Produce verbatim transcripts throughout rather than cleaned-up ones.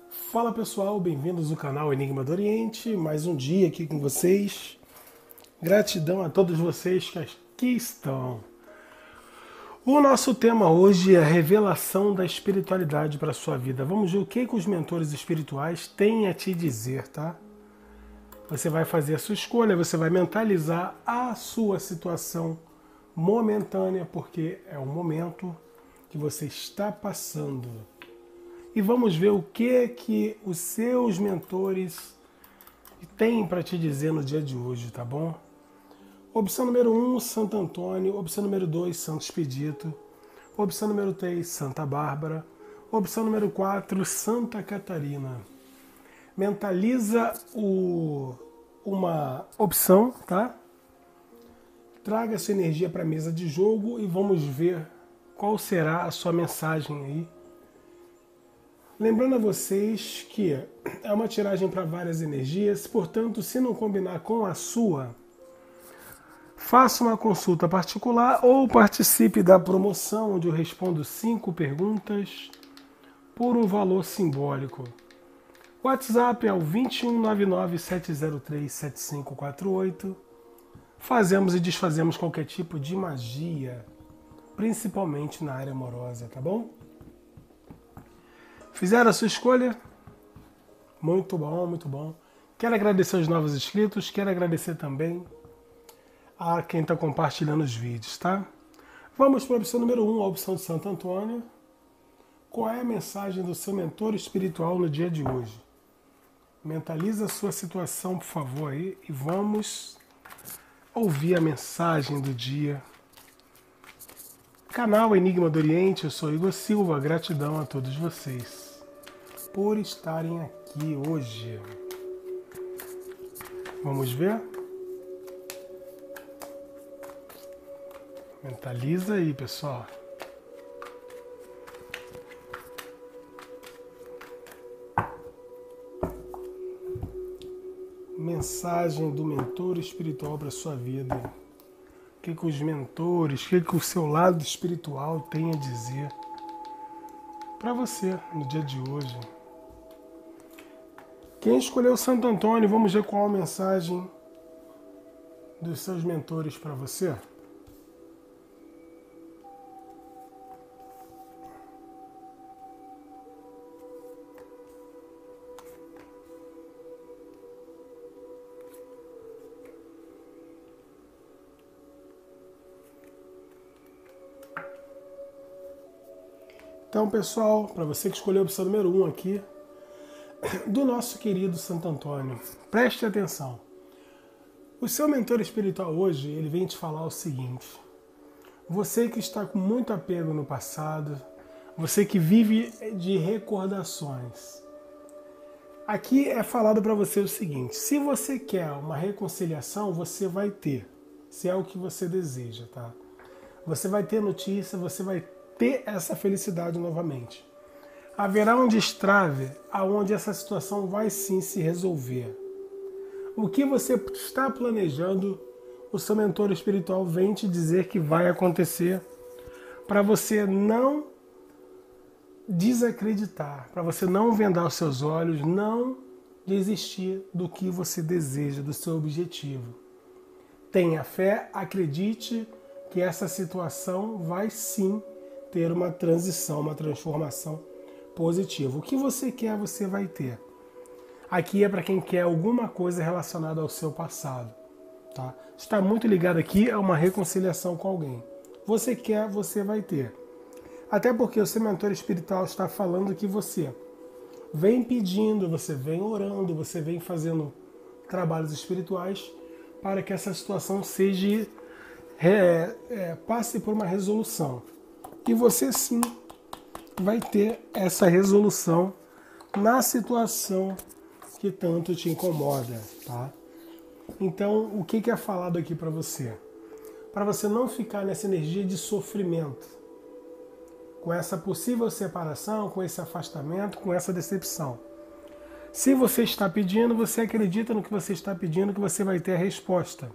Fala pessoal, bem-vindos ao canal Enigma do Oriente, mais um dia aqui com vocês. Gratidão a todos vocês que aqui estão. O nosso tema hoje é a revelação da espiritualidade para a sua vida. Vamos ver o que, que os mentores espirituais têm a te dizer, tá? Você vai fazer a sua escolha, você vai mentalizar a sua situação momentânea, porque é o momento que você está passando. E vamos ver o que que os seus mentores têm para te dizer no dia de hoje, tá bom? Opção número um, Santo Antônio. Opção número dois, Santo Expedito. Opção número três, Santa Bárbara. Opção número quatro, Santa Catarina. Mentaliza o, uma opção, tá? Traga sua energia para a mesa de jogo e vamos ver qual será a sua mensagem aí. Lembrando a vocês que é uma tiragem para várias energias, portanto, se não combinar com a sua, faça uma consulta particular ou participe da promoção onde eu respondo cinco perguntas por um valor simbólico. O WhatsApp é o vinte e um, nove nove, sete zero três, sete cinco quatro oito. Fazemos e desfazemos qualquer tipo de magia, principalmente na área amorosa, tá bom? Fizeram a sua escolha? Muito bom, muito bom. Quero agradecer aos novos inscritos, quero agradecer também a quem está compartilhando os vídeos, tá? Vamos para a opção número um, a opção de Santo Antônio. Qual é a mensagem do seu mentor espiritual no dia de hoje? Mentaliza a sua situação, por favor, aí, e vamos ouvir a mensagem do dia. Canal Enigma do Oriente, eu sou Igor Silva, gratidão a todos vocês por estarem aqui hoje. Vamos ver? Mentaliza aí, pessoal. Mensagem do mentor espiritual para a sua vida. O que, que os mentores, o que, que o seu lado espiritual tem a dizer para você no dia de hoje. Quem escolheu Santo Antônio, vamos ver qual a mensagem dos seus mentores para você. Então, pessoal, para você que escolheu a opção número um aqui, do nosso querido Santo Antônio, preste atenção. O seu mentor espiritual hoje, ele vem te falar o seguinte: você que está com muito apego no passado, você que vive de recordações, aqui é falado para você o seguinte: se você quer uma reconciliação, você vai ter, se é o que você deseja, tá? Você vai ter notícia, você vai ter essa felicidade novamente. Haverá um destrave aonde essa situação vai sim se resolver. O que você está planejando, o seu mentor espiritual vem te dizer que vai acontecer, para você não desacreditar, para você não vendar os seus olhos, não desistir do que você deseja, do seu objetivo. Tenha fé, acredite que essa situação vai sim ter uma transição, uma transformação positiva. O que você quer, você vai ter. Aqui é para quem quer alguma coisa relacionada ao seu passado. Tá? Está muito ligado aqui a uma reconciliação com alguém. Você quer, você vai ter. Até porque o seu mentor espiritual está falando que você vem pedindo, você vem orando, você vem fazendo trabalhos espirituais para que essa situação seja é, é, passe por uma resolução. E você sim vai ter essa resolução na situação que tanto te incomoda, tá? Então, o que é falado aqui para você? Para você não ficar nessa energia de sofrimento, com essa possível separação, com esse afastamento, com essa decepção. Se você está pedindo, você acredita no que você está pedindo, que você vai ter a resposta.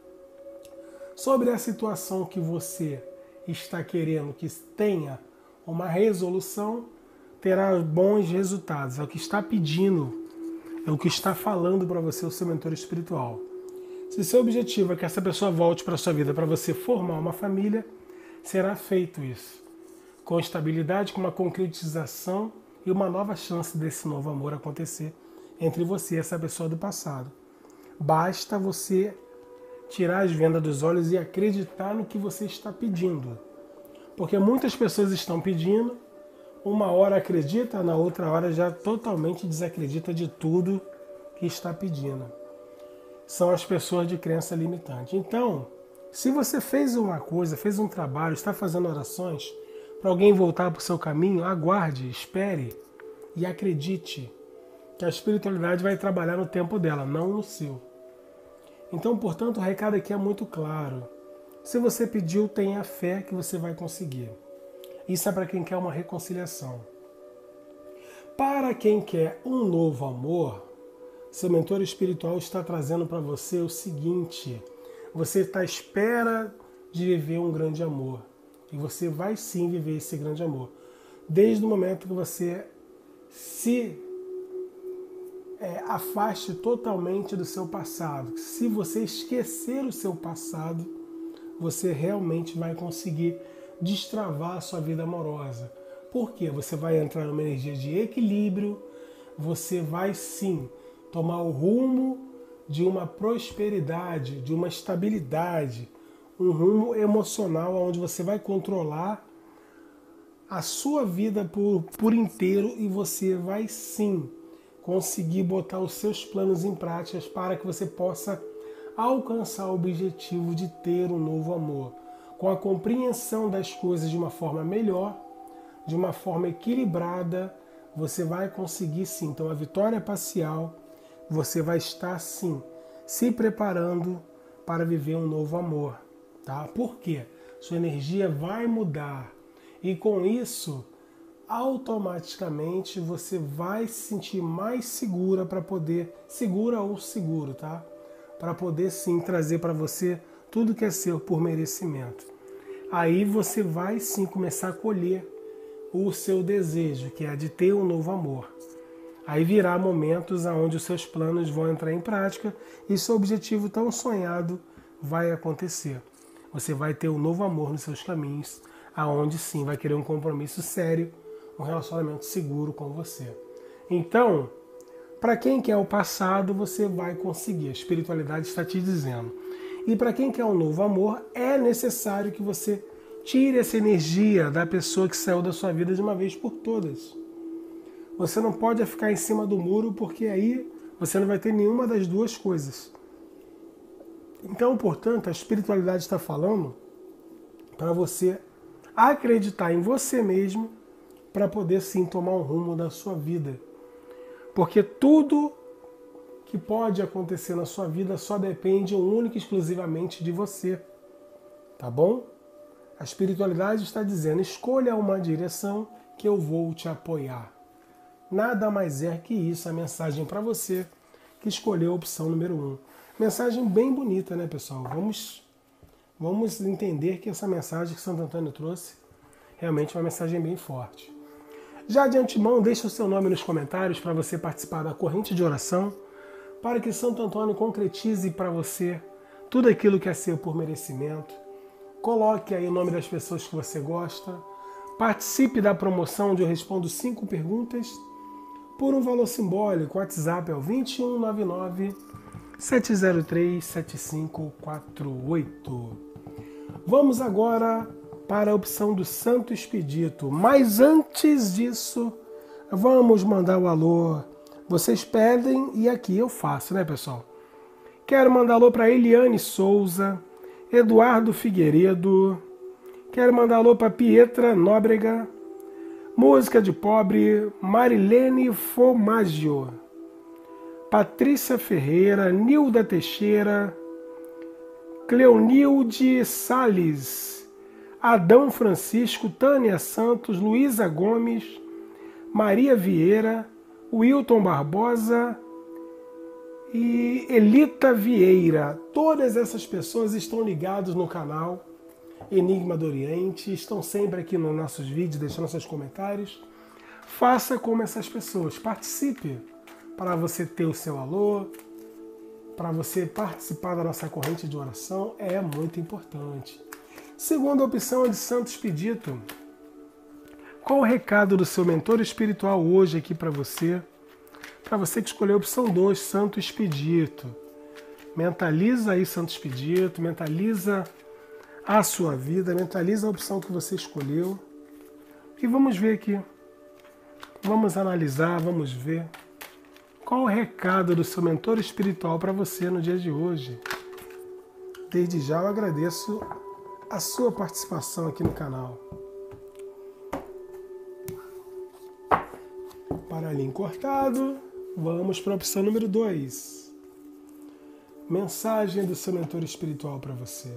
Sobre a situação que você está querendo que tenha uma resolução, terá bons resultados. É o que está pedindo, é o que está falando para você o seu mentor espiritual. Se seu objetivo é que essa pessoa volte para a sua vida para você formar uma família, será feito isso. Com estabilidade, com uma concretização e uma nova chance desse novo amor acontecer entre você e essa pessoa do passado. Basta você tirar as vendas dos olhos e acreditar no que você está pedindo. Porque muitas pessoas estão pedindo, uma hora acredita, na outra hora já totalmente desacredita de tudo que está pedindo. São as pessoas de crença limitante. Então, se você fez uma coisa, fez um trabalho, está fazendo orações para alguém voltar para o seu caminho, aguarde, espere e acredite que a espiritualidade vai trabalhar no tempo dela, não no seu. Então, portanto, o recado aqui é muito claro. Se você pediu, tenha fé que você vai conseguir. Isso é para quem quer uma reconciliação. Para quem quer um novo amor, seu mentor espiritual está trazendo para você o seguinte: você está à espera de viver um grande amor. E você vai sim viver esse grande amor. Desde o momento que você se é, afaste totalmente do seu passado. Se você esquecer o seu passado, você realmente vai conseguir destravar a sua vida amorosa. Por quê? Você vai entrar numa energia de equilíbrio, você vai sim tomar o rumo de uma prosperidade, de uma estabilidade, um rumo emocional onde você vai controlar a sua vida por, por inteiro e você vai sim conseguir botar os seus planos em prática para que você possa alcançar o objetivo de ter um novo amor. Com a compreensão das coisas de uma forma melhor, de uma forma equilibrada, você vai conseguir sim. Então a vitória parcial, você vai estar sim se preparando para viver um novo amor. Tá? Por quê? Sua energia vai mudar e com isso, automaticamente você vai se sentir mais segura para poder, segura ou seguro, tá? Para poder sim trazer para você tudo que é seu por merecimento. Aí você vai sim começar a colher o seu desejo, que é de ter um novo amor. Aí virá momentos onde os seus planos vão entrar em prática e seu objetivo tão sonhado vai acontecer. Você vai ter um novo amor nos seus caminhos, aonde sim vai querer um compromisso sério, um relacionamento seguro com você. Então, para quem quer o passado, você vai conseguir. A espiritualidade está te dizendo. E para quem quer um novo amor, é necessário que você tire essa energia da pessoa que saiu da sua vida de uma vez por todas. Você não pode ficar em cima do muro, porque aí você não vai ter nenhuma das duas coisas. Então, portanto, a espiritualidade está falando para você acreditar em você mesmo para poder sim tomar um rumo da sua vida. Porque tudo que pode acontecer na sua vida só depende única e exclusivamente de você. Tá bom? A espiritualidade está dizendo, escolha uma direção que eu vou te apoiar. Nada mais é que isso, a mensagem para você que escolheu a opção número um. Mensagem bem bonita, né, pessoal? Vamos, vamos entender que essa mensagem que Santo Antônio trouxe realmente é uma mensagem bem forte. Já de antemão, deixe o seu nome nos comentários para você participar da corrente de oração, para que Santo Antônio concretize para você tudo aquilo que é seu por merecimento. Coloque aí o nome das pessoas que você gosta. Participe da promoção onde eu respondo cinco perguntas por um valor simbólico. O WhatsApp é o dois um nove nove, sete zero três, sete cinco quatro oito. Vamos agora para a opção do Santo Expedito. Mas antes disso, vamos mandar o alô. Vocês pedem e aqui eu faço, né, pessoal? Quero mandar alô para Eliane Souza, Eduardo Figueiredo. Quero mandar alô para Pietra Nóbrega, Música de Pobre, Marilene Fomaggio, Patrícia Ferreira, Nilda Teixeira, Cleonilde Salles, Adão Francisco, Tânia Santos, Luísa Gomes, Maria Vieira, Wilton Barbosa e Elita Vieira. Todas essas pessoas estão ligadas no canal Enigma do Oriente, estão sempre aqui nos nossos vídeos, deixando seus comentários. faça como essas pessoas, participe para você ter o seu alô, para você participar da nossa corrente de oração, é muito importante. Segunda opção é de Santo Expedito. Qual o recado do seu mentor espiritual hoje aqui para você? Para você que escolheu a opção dois, Santo Expedito. Mentaliza aí Santo Expedito, mentaliza a sua vida, mentaliza a opção que você escolheu. E vamos ver aqui. Vamos analisar, vamos ver. Qual o recado do seu mentor espiritual para você no dia de hoje? Desde já eu agradeço a sua participação aqui no canal. Paralhinho cortado, vamos para a opção número dois. Mensagem do seu mentor espiritual para você.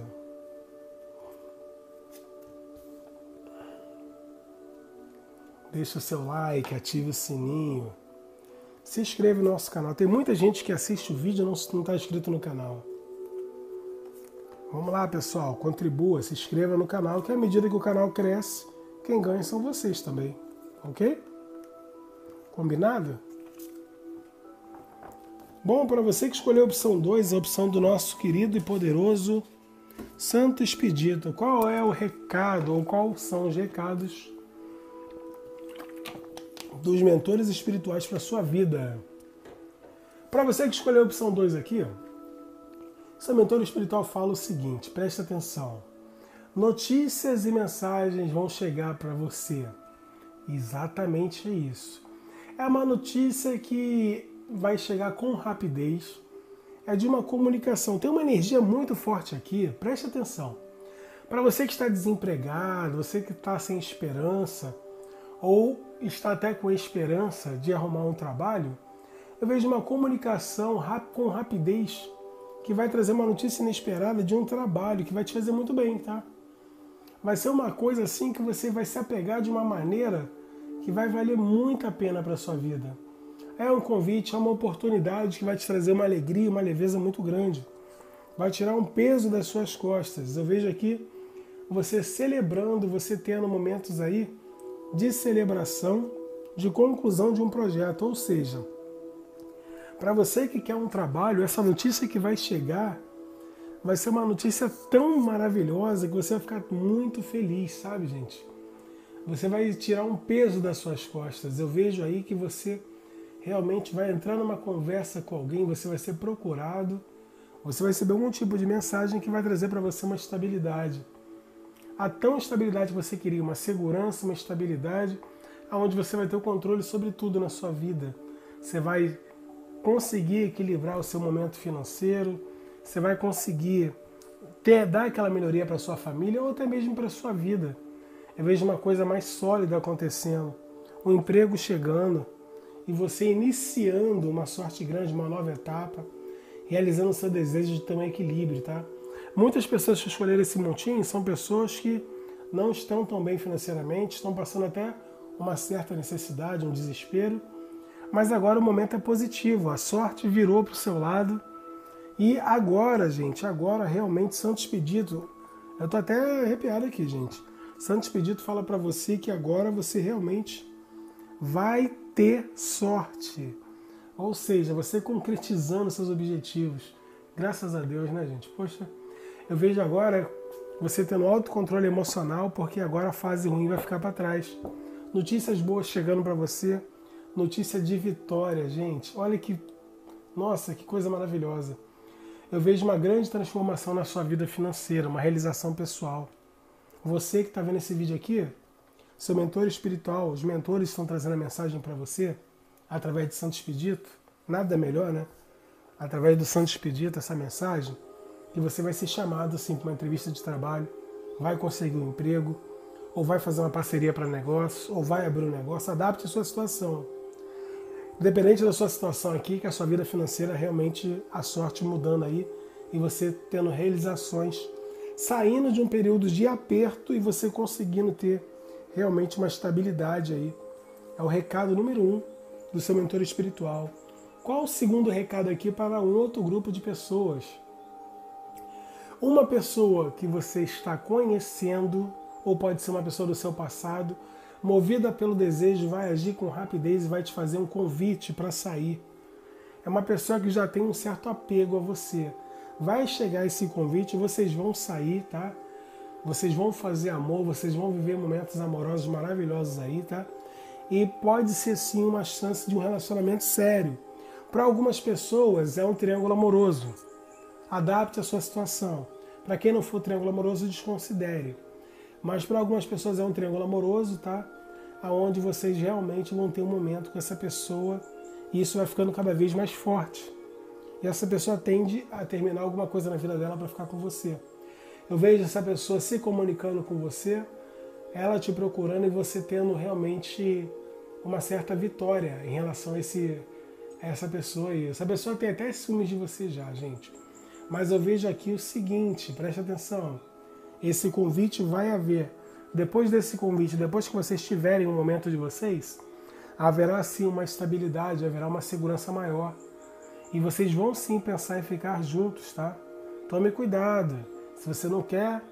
Deixe o seu like, ative o sininho. Se inscreva no nosso canal. Tem muita gente que assiste o vídeo e não está inscrito no canal. Vamos lá, pessoal. Contribua, se inscreva no canal, que à medida que o canal cresce, quem ganha são vocês também. Ok? Combinado? Bom, para você que escolheu a opção dois, a opção do nosso querido e poderoso Santo Expedito, qual é o recado ou quais são os recados dos mentores espirituais para a sua vida? Para você que escolheu a opção dois aqui, seu mentor espiritual fala o seguinte, preste atenção. Notícias e mensagens vão chegar para você. Exatamente isso. É uma notícia que vai chegar com rapidez. É de uma comunicação. Tem uma energia muito forte aqui. Preste atenção. Para você que está desempregado, você que está sem esperança, ou está até com esperança de arrumar um trabalho, eu vejo uma comunicação com rapidez que vai trazer uma notícia inesperada de um trabalho que vai te fazer muito bem, tá? Vai ser uma coisa assim que você vai se apegar de uma maneira que vai valer muito a pena para a sua vida. É um convite, é uma oportunidade que vai te trazer uma alegria, uma leveza muito grande. Vai tirar um peso das suas costas. Eu vejo aqui você celebrando, você tendo momentos aí de celebração, de conclusão de um projeto. Ou seja, para você que quer um trabalho, essa notícia que vai chegar vai ser uma notícia tão maravilhosa que você vai ficar muito feliz, sabe, gente? Você vai tirar um peso das suas costas. Eu vejo aí que você realmente vai entrar numa conversa com alguém, você vai ser procurado, você vai receber algum tipo de mensagem que vai trazer para você uma estabilidade. A tão estabilidade que você queria, uma segurança, uma estabilidade, onde você vai ter o controle sobre tudo na sua vida. Você vai conseguir equilibrar o seu momento financeiro, você vai conseguir ter, dar aquela melhoria para sua família ou até mesmo para sua vida. Eu vejo uma coisa mais sólida acontecendo, um emprego chegando e você iniciando uma sorte grande, uma nova etapa, realizando o seu desejo de ter um equilíbrio, tá? Muitas pessoas que escolheram esse montinho são pessoas que não estão tão bem financeiramente, estão passando até uma certa necessidade, um desespero, mas agora o momento é positivo, a sorte virou para o seu lado e agora, gente, agora realmente Santo Expedito, eu tô até arrepiado aqui, gente. Santo Expedito fala para você que agora você realmente vai ter sorte. Ou seja, você concretizando seus objetivos. Graças a Deus, né, gente? Poxa, eu vejo agora você tendo autocontrole emocional, porque agora a fase ruim vai ficar para trás. Notícias boas chegando para você. Notícia de vitória, gente. Olha que... Nossa, que coisa maravilhosa. Eu vejo uma grande transformação na sua vida financeira, uma realização pessoal. Você que está vendo esse vídeo aqui, seu mentor espiritual, os mentores estão trazendo a mensagem para você através de Santo Expedito. Nada melhor, né? Através do Santo Expedito, essa mensagem, que você vai ser chamado assim para uma entrevista de trabalho, vai conseguir um emprego, ou vai fazer uma parceria para negócio, ou vai abrir um negócio. Adapte a sua situação. Independente da sua situação aqui, que a sua vida financeira realmente, a sorte mudando aí, e você tendo realizações, saindo de um período de aperto e você conseguindo ter realmente uma estabilidade aí. É o recado número um do seu mentor espiritual. Qual o segundo recado aqui para um outro grupo de pessoas? Uma pessoa que você está conhecendo, ou pode ser uma pessoa do seu passado, movida pelo desejo, vai agir com rapidez e vai te fazer um convite para sair. É uma pessoa que já tem um certo apego a você. Vai chegar esse convite, vocês vão sair, tá? Vocês vão fazer amor, vocês vão viver momentos amorosos maravilhosos aí, tá? E pode ser sim uma chance de um relacionamento sério. Para algumas pessoas é um triângulo amoroso. Adapte a sua situação. Para quem não for triângulo amoroso, desconsidere. Mas para algumas pessoas é um triângulo amoroso, tá? Aonde vocês realmente vão ter um momento com essa pessoa e isso vai ficando cada vez mais forte. E essa pessoa tende a terminar alguma coisa na vida dela para ficar com você. Eu vejo essa pessoa se comunicando com você, ela te procurando e você tendo realmente uma certa vitória em relação a, esse, a essa pessoa aí. Essa pessoa tem até ciúmes de você já, gente. Mas eu vejo aqui o seguinte, preste atenção. Esse convite vai haver. Depois desse convite, depois que vocês tiverem um momento de vocês, haverá sim uma estabilidade, haverá uma segurança maior. E vocês vão sim pensar em ficar juntos, tá? Tome cuidado. Se você não quer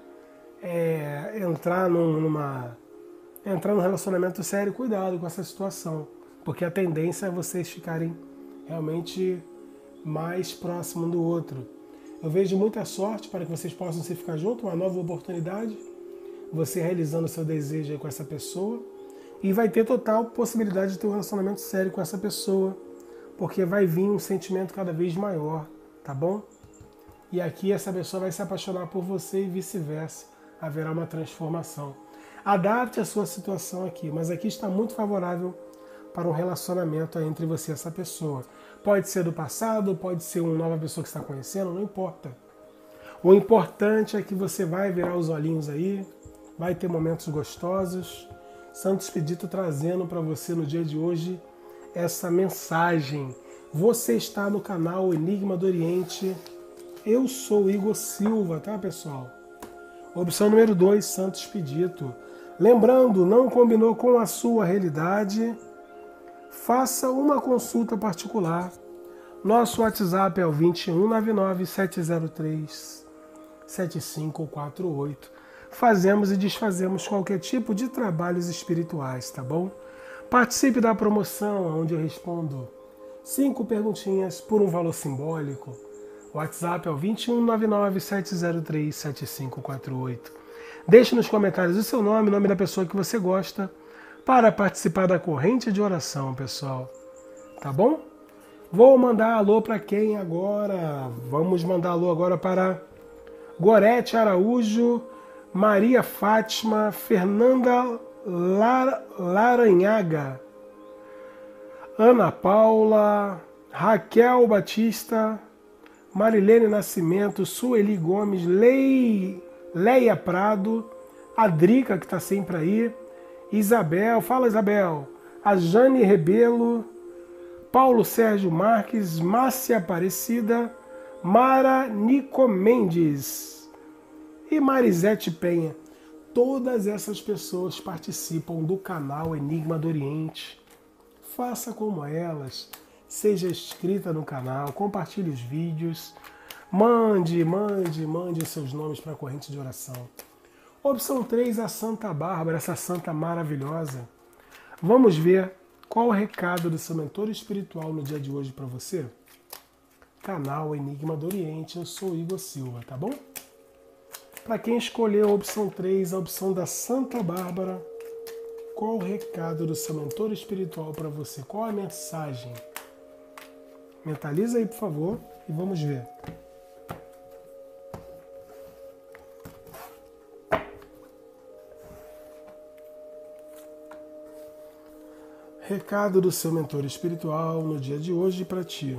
é, entrar num, numa, entrar num relacionamento sério, cuidado com essa situação. Porque a tendência é vocês ficarem realmente mais próximos um do outro. Eu vejo muita sorte para que vocês possam se ficar juntos, uma nova oportunidade, você realizando o seu desejo aí com essa pessoa, e vai ter total possibilidade de ter um relacionamento sério com essa pessoa, porque vai vir um sentimento cada vez maior, tá bom? E aqui essa pessoa vai se apaixonar por você e vice-versa, haverá uma transformação. Adapte a sua situação aqui, mas aqui está muito favorável para um relacionamento entre você e essa pessoa. Pode ser do passado, pode ser uma nova pessoa que está conhecendo, não importa. O importante é que você vai virar os olhinhos aí, vai ter momentos gostosos. Santo Expedito trazendo para você no dia de hoje essa mensagem. Você está no canal Enigma do Oriente. Eu sou Igor Silva, tá, pessoal? Opção número dois, Santo Expedito. Lembrando, não combinou com a sua realidade? Faça uma consulta particular. Nosso WhatsApp é o dois um nove nove, sete zero três, sete cinco quatro oito. Fazemos e desfazemos qualquer tipo de trabalhos espirituais, tá bom? Participe da promoção, onde eu respondo cinco perguntinhas por um valor simbólico. O WhatsApp é o dois um nove nove, sete zero três, sete cinco quatro oito. Deixe nos comentários o seu nome, o nome da pessoa que você gosta, para participar da corrente de oração, pessoal. Tá bom? Vou mandar alô para quem agora? Vamos mandar alô agora para Gorete Araújo, Maria Fátima, Fernanda Lar Laranhaga, Ana Paula, Raquel Batista, Marilene Nascimento, Sueli Gomes, Lei, Leia Prado, Adrica, que está sempre aí, Isabel, fala Isabel, a Jane Rebelo, Paulo Sérgio Marques, Márcia Aparecida, Mara Nico Mendes e Marisete Penha. Todas essas pessoas participam do canal Enigma do Oriente. Faça como elas, seja inscrita no canal, compartilhe os vídeos, mande, mande, mande seus nomes para a corrente de oração. Opção três, a Santa Bárbara, essa santa maravilhosa. Vamos ver qual o recado do seu mentor espiritual no dia de hoje para você. Canal Enigma do Oriente, eu sou Igor Silva, tá bom? Para quem escolheu a opção três, a opção da Santa Bárbara, qual o recado do seu mentor espiritual para você? Qual a mensagem? Mentaliza aí, por favor, e vamos ver. Recado do seu mentor espiritual no dia de hoje para ti.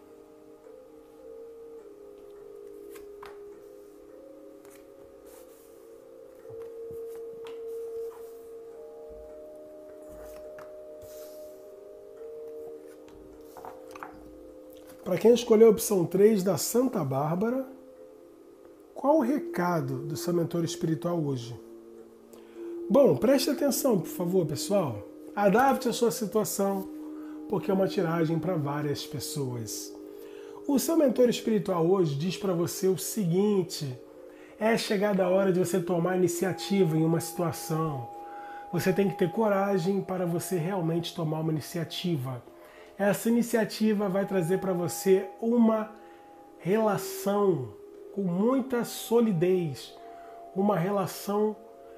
Para quem escolheu a opção três da Santa Bárbara, qual o recado do seu mentor espiritual hoje? Bom, preste atenção, por favor, pessoal. Adapte a sua situação, porque é uma tiragem para várias pessoas. O seu mentor espiritual hoje diz para você o seguinte: é chegada a hora de você tomar iniciativa em uma situação. Você tem que ter coragem para você realmente tomar uma iniciativa. Essa iniciativa vai trazer para você uma relação com muita solidez, uma relação,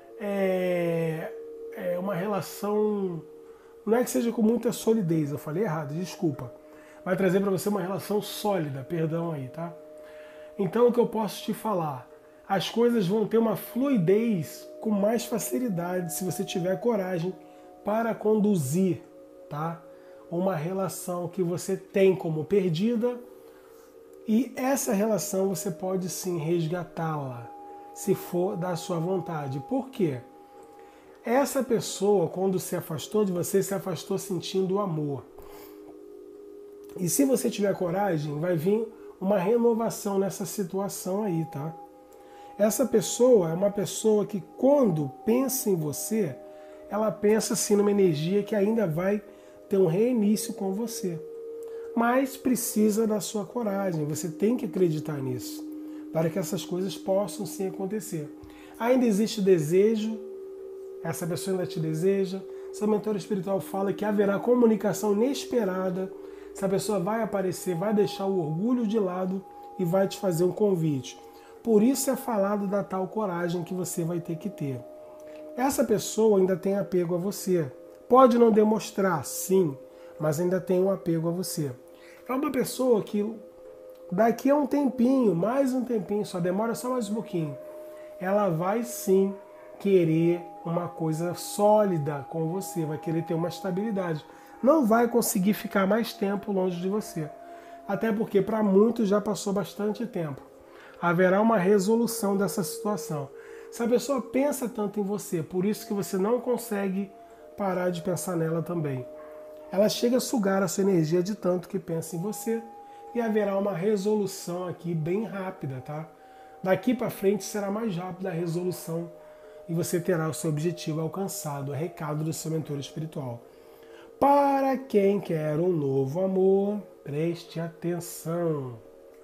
é, é uma relação, não é que seja com muita solidez, eu falei errado, desculpa. Vai trazer para você uma relação sólida, perdão aí, tá? Então o que eu posso te falar? As coisas vão ter uma fluidez com mais facilidade se você tiver coragem para conduzir, tá? Uma relação que você tem como perdida, e essa relação você pode sim resgatá-la, se for da sua vontade. Por quê? Essa pessoa, quando se afastou de você, se afastou sentindo o amor. E se você tiver coragem, vai vir uma renovação nessa situação aí, tá? Essa pessoa é uma pessoa que, quando pensa em você, ela pensa assim numa energia que ainda vai ter um reinício com você. Mas precisa da sua coragem, você tem que acreditar nisso, para que essas coisas possam sim acontecer. Ainda existe desejo, essa pessoa ainda te deseja, seu mentor espiritual fala que haverá comunicação inesperada, essa pessoa vai aparecer, vai deixar o orgulho de lado e vai te fazer um convite. Por isso é falado da tal coragem que você vai ter que ter. Essa pessoa ainda tem apego a você. Pode não demonstrar, sim, mas ainda tem um apego a você. É uma pessoa que daqui a um tempinho, mais um tempinho, só demora só mais um pouquinho, ela vai sim querer uma coisa sólida com você, vai querer ter uma estabilidade. Não vai conseguir ficar mais tempo longe de você. Até porque para muitos já passou bastante tempo. Haverá uma resolução dessa situação. Se a pessoa pensa tanto em você, por isso que você não consegue parar de pensar nela também. Ela chega a sugar a sua energia de tanto que pensa em você e haverá uma resolução aqui bem rápida, tá? Daqui para frente será mais rápida a resolução e você terá o seu objetivo alcançado, é recado do seu mentor espiritual. Para quem quer um novo amor, preste atenção.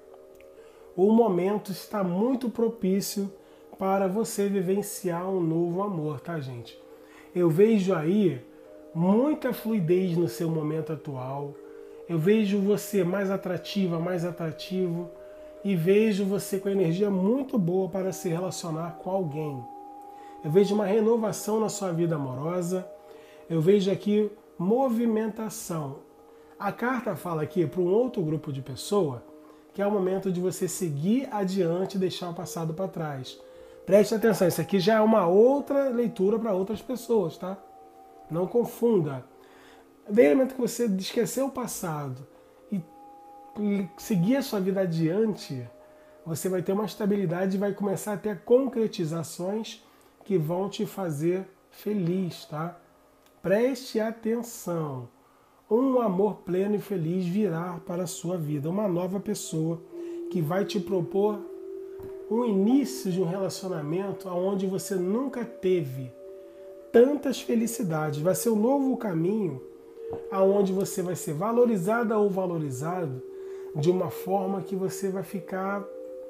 O momento está muito propício para você vivenciar um novo amor, tá, gente? Eu vejo aí muita fluidez no seu momento atual. Eu vejo você mais atrativa, mais atrativo. E vejo você com energia muito boa para se relacionar com alguém. Eu vejo uma renovação na sua vida amorosa. Eu vejo aqui movimentação. A carta fala aqui para um outro grupo de pessoa que é o momento de você seguir adiante e deixar o passado para trás. Preste atenção, isso aqui já é uma outra leitura para outras pessoas, tá? Não confunda. Desde o momento que você esquecer o passado e seguir a sua vida adiante, você vai ter uma estabilidade e vai começar a ter concretizações que vão te fazer feliz, tá? Preste atenção. Um amor pleno e feliz virá para a sua vida. Uma nova pessoa que vai te propor um início de um relacionamento onde você nunca teve tantas felicidades. Vai ser um novo caminho onde você vai ser valorizada ou valorizado de uma forma que você vai ficar...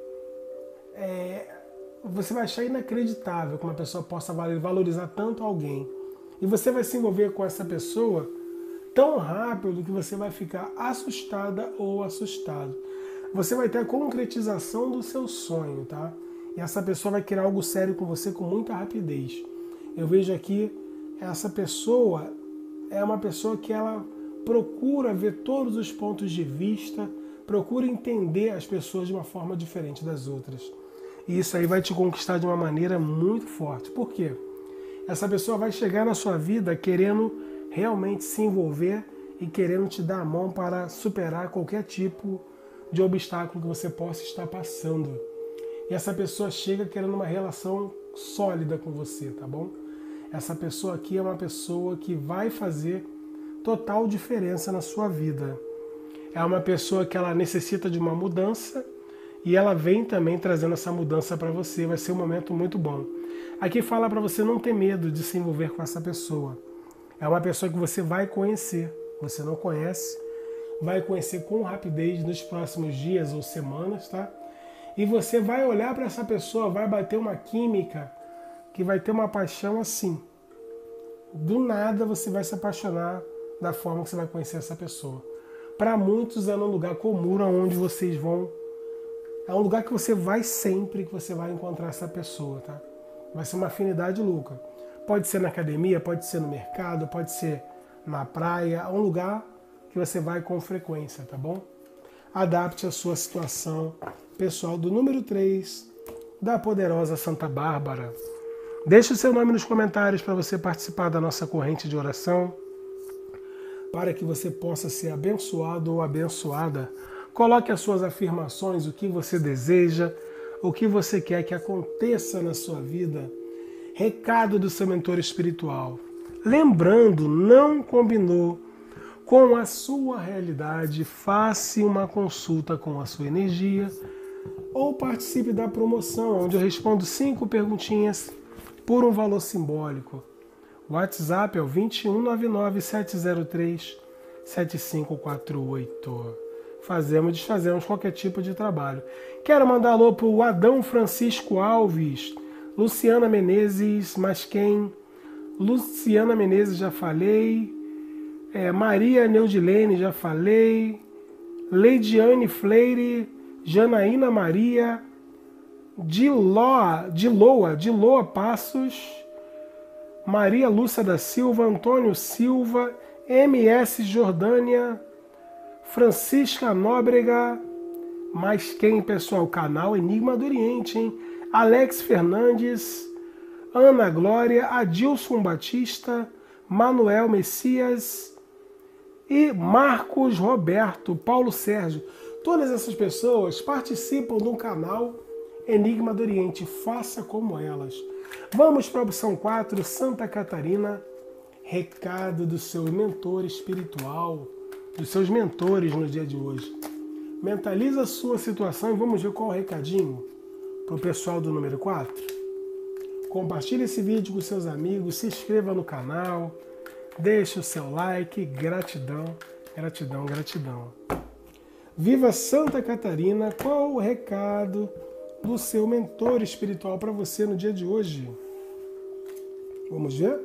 É, você vai achar inacreditável que uma pessoa possa valorizar tanto alguém. E você vai se envolver com essa pessoa tão rápido que você vai ficar assustada ou assustado. Você vai ter a concretização do seu sonho, tá? E essa pessoa vai querer algo sério com você com muita rapidez. Eu vejo aqui, essa pessoa é uma pessoa que ela procura ver todos os pontos de vista, procura entender as pessoas de uma forma diferente das outras. E isso aí vai te conquistar de uma maneira muito forte. Por quê? Essa pessoa vai chegar na sua vida querendo realmente se envolver e querendo te dar a mão para superar qualquer tipo de obstáculo que você possa estar passando. E essa pessoa chega querendo uma relação sólida com você, tá bom? Essa pessoa aqui é uma pessoa que vai fazer total diferença na sua vida. É uma pessoa que ela necessita de uma mudança e ela vem também trazendo essa mudança para você. Vai ser um momento muito bom. Aqui fala para você não ter medo de se envolver com essa pessoa. É uma pessoa que você vai conhecer, você não conhece, vai conhecer com rapidez nos próximos dias ou semanas, tá? E você vai olhar para essa pessoa, vai bater uma química, que vai ter uma paixão assim. do nada você vai se apaixonar da forma que você vai conhecer essa pessoa. Para muitos é num lugar comum onde vocês vão. É um lugar que você vai sempre que você vai encontrar essa pessoa, tá? Vai ser uma afinidade louca. Pode ser na academia, pode ser no mercado, pode ser na praia. É um lugar que você vai com frequência, tá bom? Adapte a sua situação pessoal do número três da poderosa Santa Bárbara. Deixe o seu nome nos comentários para você participar da nossa corrente de oração, para que você possa ser abençoado ou abençoada. Coloque as suas afirmações, o que você deseja, o que você quer que aconteça na sua vida. Recado do seu mentor espiritual. Lembrando, não combinou com a sua realidade, faça uma consulta com a sua energia ou participe da promoção, onde eu respondo cinco perguntinhas por um valor simbólico. O WhatsApp é o dois um nove nove sete zero três sete cinco quatro oito. Fazemos, desfazemos qualquer tipo de trabalho. Quero mandar alô para o Adão Francisco Alves, Luciana Menezes, mas quem? Luciana Menezes, já falei. É, Maria Neudilene, já falei. Leidiane Fleire, Janaína Maria, Diloa, Diloa, Diloa Passos, Maria Lúcia da Silva, Antônio Silva, M S Jordânia, Francisca Nóbrega, mais quem, pessoal? Canal Enigma do Oriente, hein? Alex Fernandes, Ana Glória, Adilson Batista, Manuel Messias e Marcos Roberto, Paulo Sérgio. Todas essas pessoas participam do canal Enigma do Oriente. Faça como elas. Vamos para a opção quatro, Santa Catarina. Recado do seu mentor espiritual, dos seus mentores no dia de hoje. Mentaliza a sua situação e vamos ver qual é o recadinho para o pessoal do número quatro. Compartilhe esse vídeo com seus amigos, se inscreva no canal, deixe o seu like, gratidão, gratidão, gratidão. Viva Santa Catarina, qual o recado do seu mentor espiritual para você no dia de hoje? Vamos ver?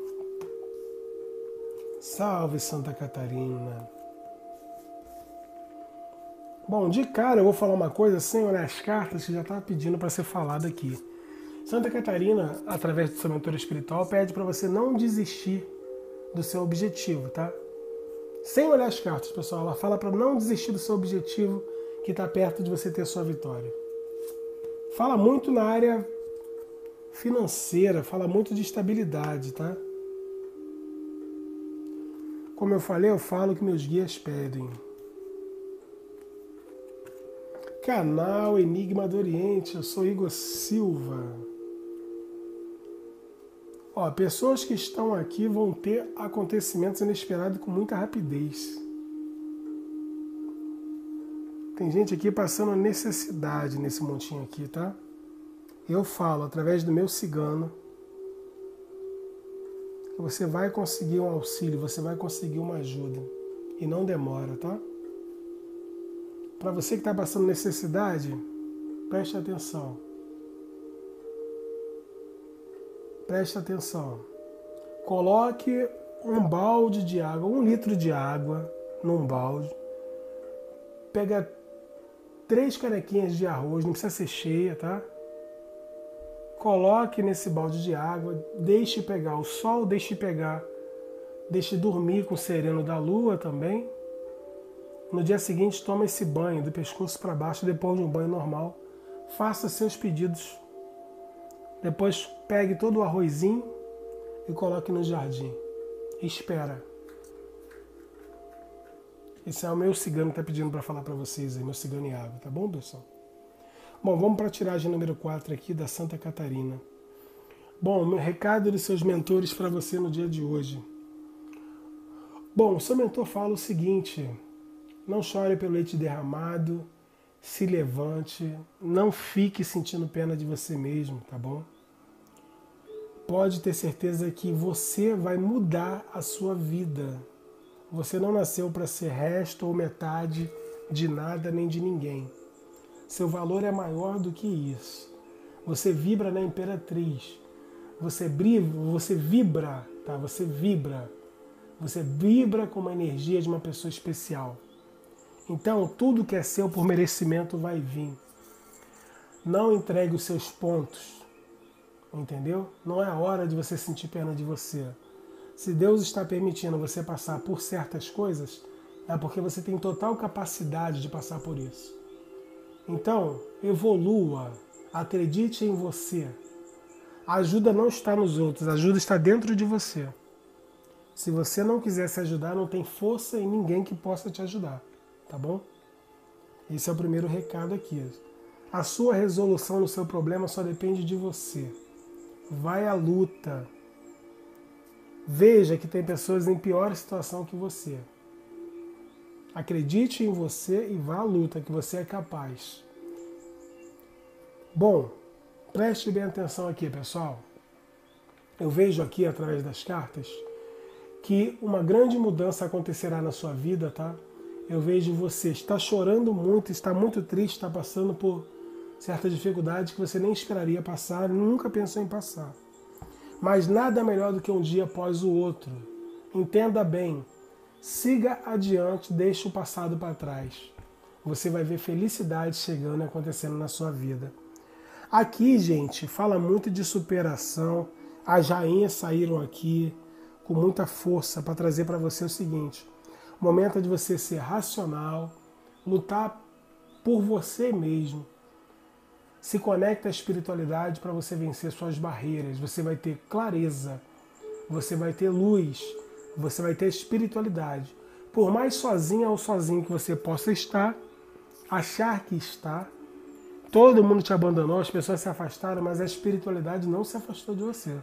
Salve Santa Catarina. Bom, de cara eu vou falar uma coisa sem olhar as cartas que já estava pedindo para ser falado aqui. Santa Catarina, através do seu mentor espiritual, pede para você não desistir do seu objetivo, tá? Sem olhar as cartas, pessoal, ela fala para não desistir do seu objetivo que está perto de você ter sua vitória. Fala muito na área financeira, fala muito de estabilidade, tá? Como eu falei, eu falo que meus guias pedem. Canal Enigma do Oriente, eu sou Igor Silva. Ó, pessoas que estão aqui vão ter acontecimentos inesperados com muita rapidez. Tem gente aqui passando necessidade nesse montinho aqui, tá? Eu falo através do meu cigano que você vai conseguir um auxílio, você vai conseguir uma ajuda. E não demora, tá? Para você que está passando necessidade, preste atenção. Preste atenção. Coloque um balde de água, um litro de água num balde. Pega três canequinhas de arroz, não precisa ser cheia, tá? Coloque nesse balde de água, deixe pegar o sol, deixe pegar, deixe dormir com o sereno da lua também. No dia seguinte, toma esse banho do pescoço para baixo, depois de um banho normal. Faça seus pedidos. Depois pegue todo o arrozinho e coloque no jardim. Espera. Esse é o meu cigano que está pedindo para falar para vocês aí, meu cigano e água, tá bom, pessoal? Bom, vamos para a tiragem número quatro aqui da Santa Catarina. Bom, meu recado dos seus mentores para você no dia de hoje. Bom, o seu mentor fala o seguinte: não chore pelo leite derramado, se levante, não fique sentindo pena de você mesmo, tá bom? Pode ter certeza que você vai mudar a sua vida. Você não nasceu para ser resto ou metade de nada nem de ninguém. Seu valor é maior do que isso. Você vibra na Imperatriz. Você, briva, você vibra tá? Você vibra. Você vibra com uma energia de uma pessoa especial. Então, tudo que é seu por merecimento vai vir. Não entregue os seus pontos, entendeu? Não é a hora de você sentir pena de você. Se Deus está permitindo você passar por certas coisas, é porque você tem total capacidade de passar por isso. Então, evolua, acredite em você. A ajuda não está nos outros, a ajuda está dentro de você. Se você não quiser se ajudar, não tem força em ninguém que possa te ajudar, tá bom? Esse é o primeiro recado aqui. A sua resolução no seu problema só depende de você. Vai à luta. Veja que tem pessoas em pior situação que você. Acredite em você e vá à luta, que você é capaz. Bom, preste bem atenção aqui, pessoal. Eu vejo aqui, através das cartas, que uma grande mudança acontecerá na sua vida, tá? Eu vejo você está chorando muito, está muito triste, está passando por certa dificuldade que você nem esperaria passar, nunca pensou em passar. Mas nada melhor do que um dia após o outro. Entenda bem, siga adiante, deixe o passado para trás. Você vai ver felicidade chegando e acontecendo na sua vida. Aqui, gente, fala muito de superação. As rainhas saíram aqui com muita força para trazer para você o seguinte: o momento é de você ser racional, lutar por você mesmo. Se conecta à espiritualidade para você vencer suas barreiras. Você vai ter clareza, você vai ter luz, você vai ter espiritualidade. Por mais sozinha ou sozinho que você possa estar, achar que está, todo mundo te abandonou, as pessoas se afastaram, mas a espiritualidade não se afastou de você.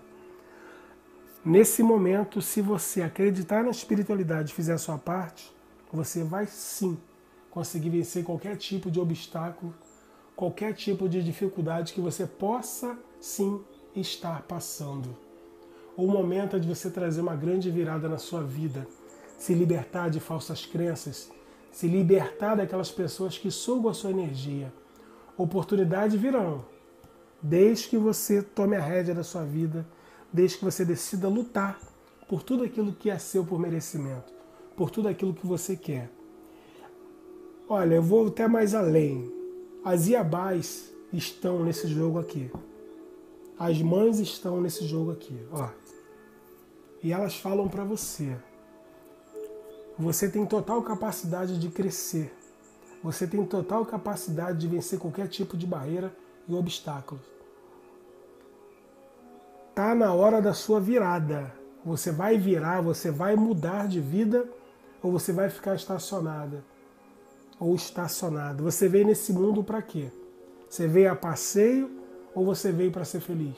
Nesse momento, se você acreditar na espiritualidade e fizer a sua parte, você vai sim conseguir vencer qualquer tipo de obstáculo, qualquer tipo de dificuldade que você possa sim estar passando. O momento é de você trazer uma grande virada na sua vida, se libertar de falsas crenças, se libertar daquelas pessoas que sugam a sua energia. Oportunidades virão, desde que você tome a rédea da sua vida, desde que você decida lutar por tudo aquilo que é seu por merecimento, por tudo aquilo que você quer. Olha, eu vou até mais além. As Iabás estão nesse jogo aqui. As mães estão nesse jogo aqui, ó. E elas falam para você. Você tem total capacidade de crescer. Você tem total capacidade de vencer qualquer tipo de barreira e obstáculo. Tá na hora da sua virada. Você vai virar, você vai mudar de vida ou você vai ficar estacionada. Ou estacionado. Você veio nesse mundo para quê? Você veio a passeio ou você veio para ser feliz?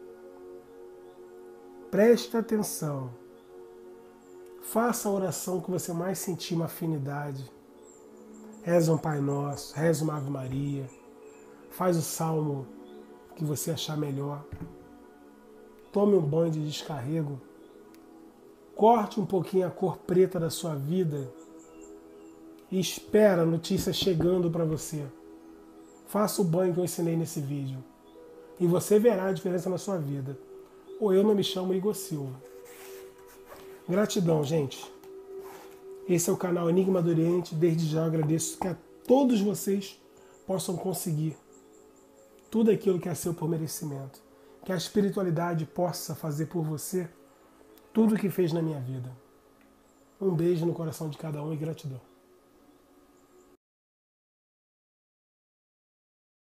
Preste atenção. Faça a oração que você mais sentir uma afinidade. Reza um Pai Nosso, reza uma Ave Maria. Faz o salmo que você achar melhor. Tome um banho de descarrego. Corte um pouquinho a cor preta da sua vida. E espera a notícia chegando para você. Faça o banho que eu ensinei nesse vídeo. E você verá a diferença na sua vida. Ou eu não me chamo Igor Silva. Gratidão, gente. Esse é o canal Enigma do Oriente. Desde já eu agradeço que a todos vocês possam conseguir tudo aquilo que é seu por merecimento. Que a espiritualidade possa fazer por você tudo o que fez na minha vida. Um beijo no coração de cada um e gratidão.